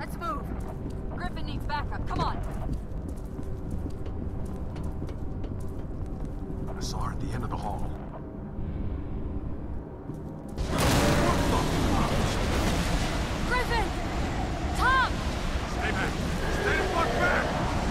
Let's move. Griffin needs backup. Come on. I saw her at the end of the hall. Griffin! Tom! Stay back! Stay the fuck back!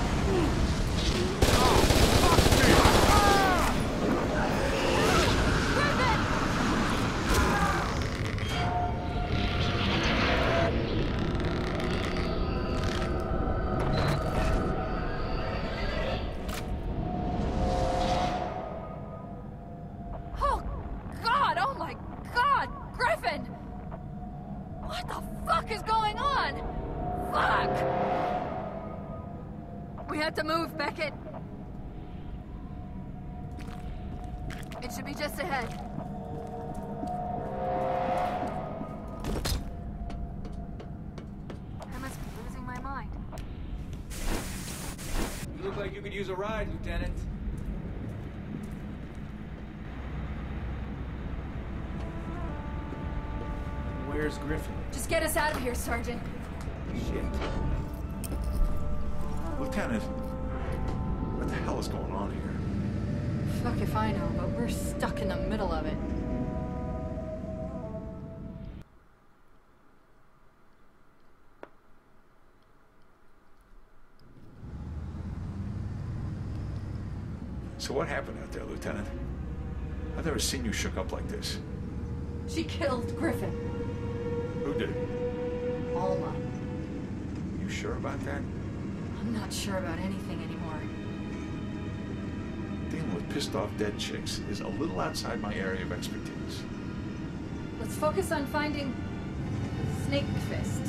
To move, Beckett. It should be just ahead. I must be losing my mind. You look like you could use a ride, Lieutenant. Where's Griffin? Just get us out of here, Sergeant. Shit. Lieutenant, what the hell is going on here? Fuck if I know, but we're stuck in the middle of it. So what happened out there, Lieutenant? I've never seen you shook up like this. She killed Griffin. Who did it? Alma. You sure about that? I'm not sure about anything anymore. Dealing with pissed off dead chicks is a little outside my area of expertise. Let's focus on finding Snake Fist.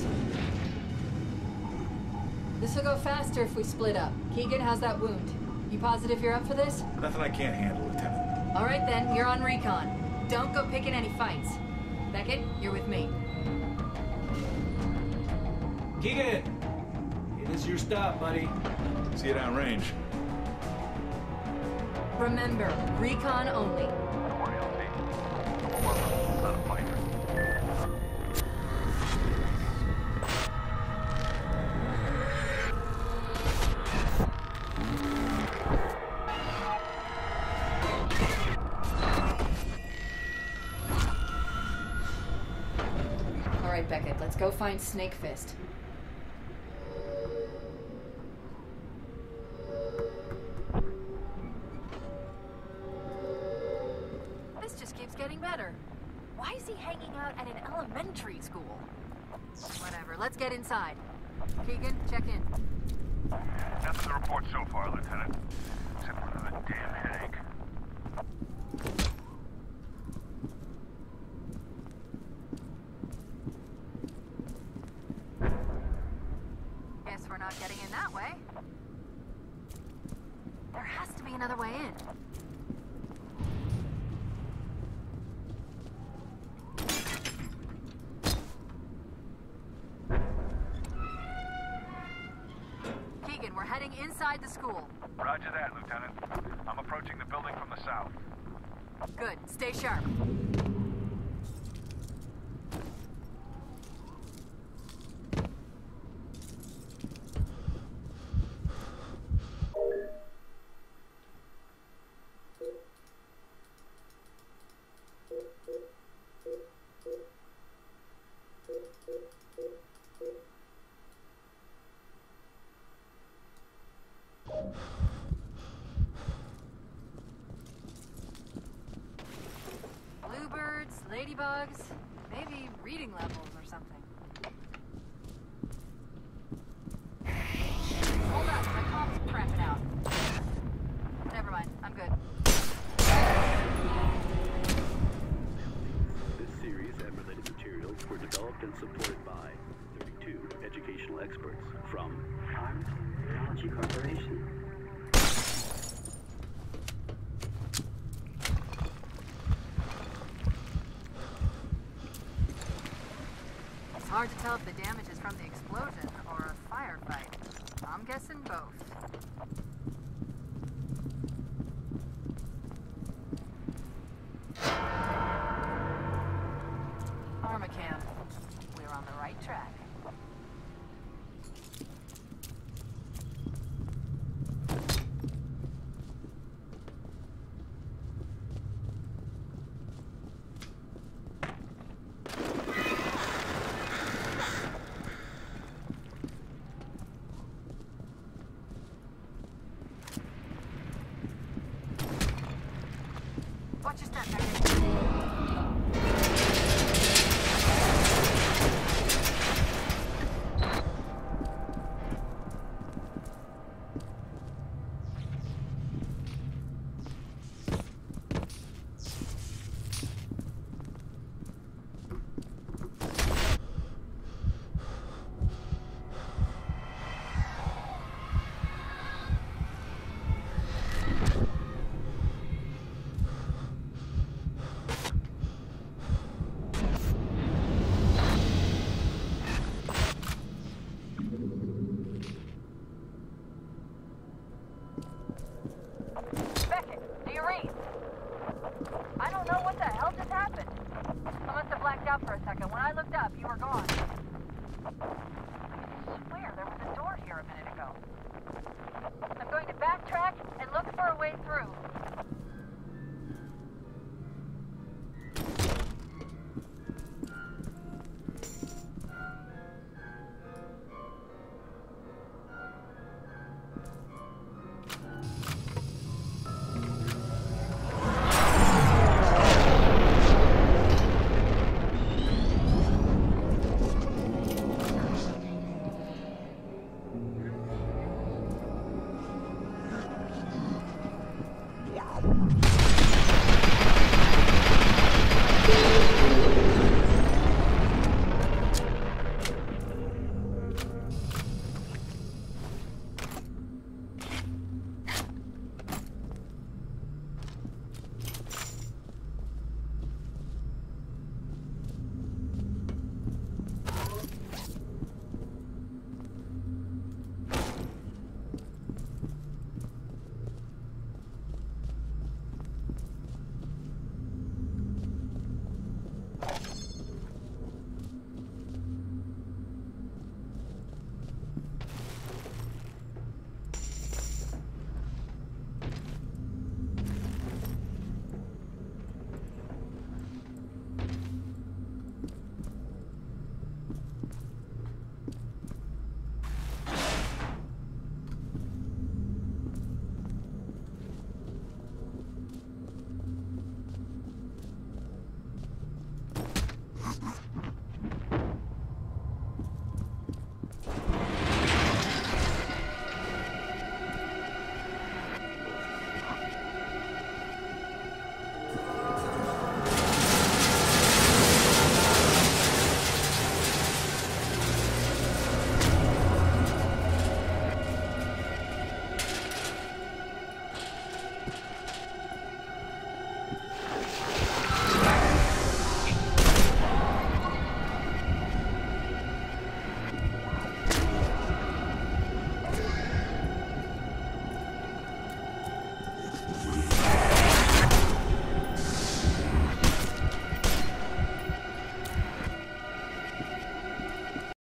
This will go faster if we split up. Keegan, how's that wound? You positive you're up for this? Nothing I can't handle, Lieutenant. All right then, you're on recon. Don't go picking any fights. Beckett, you're with me. Keegan! It is your stop, buddy. See you downrange. Remember, recon only. All right, Beckett, let's go find Snake Fist. Why is he hanging out at an elementary school? Whatever, let's get inside. Keegan, check in. Nothing to report so far, Lieutenant. Except for another damn headache. Guess we're not getting in that way. There has to be another way in. We're heading inside the school. Roger that, Lieutenant. I'm approaching the building from the south. Good. Stay sharp. Bluebirds, ladybugs, maybe reading levels or something. Hold up, my comp's crapping out. Never mind, I'm good. This series and related materials were developed and supported by 32 educational experts from F.E.A.R Technology Corporation. It's hard to tell if the damage is from the explosion or a firefight. I'm guessing both. Armacam. We're on the right track. just that mechanism.